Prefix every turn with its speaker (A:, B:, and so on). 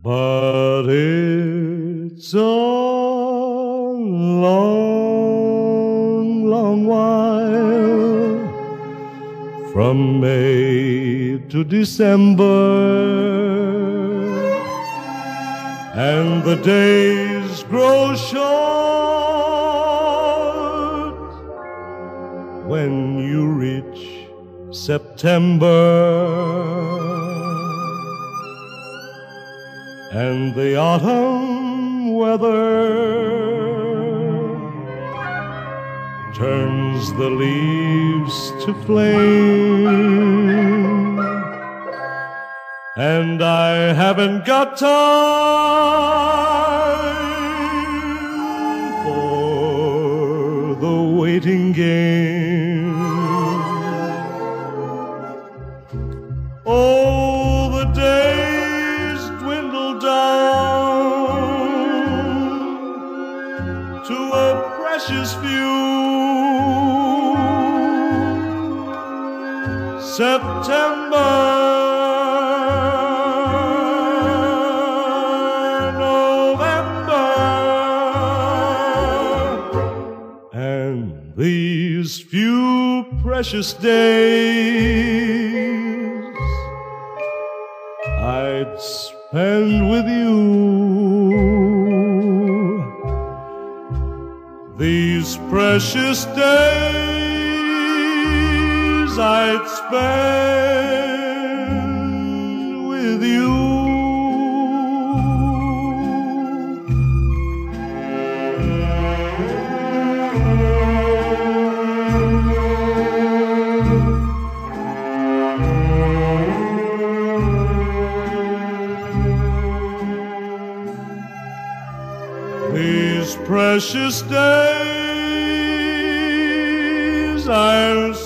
A: But it's a long, long while from May to December, and the days grow short when you reach September, and the autumn weather turns the leaves to flame. And I haven't got time for the waiting game. Oh, the days dwindle down to a precious few. September, these few precious days I'd spend with you. These precious days I'd spend with you. Precious days I'll